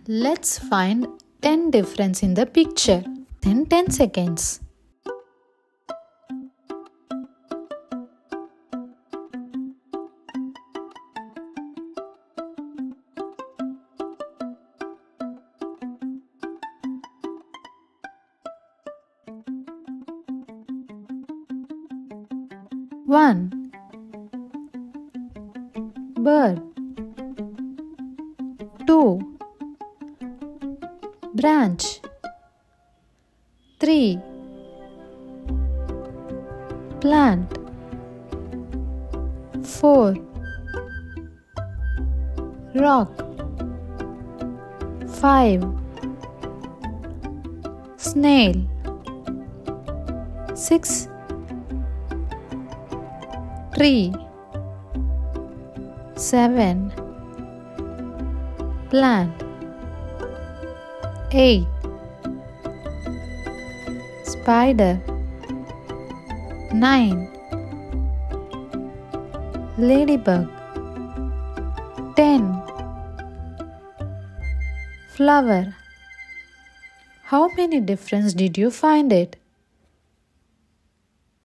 Let's find 10 difference in the picture. Then 10 seconds. One. Bird. 2. Branch. 3. Plant. 4. Rock. 5. Snail. 6. Tree. 7. Plant. 8. Spider. 9. Ladybug. 10. Flower. How many difference did you find it?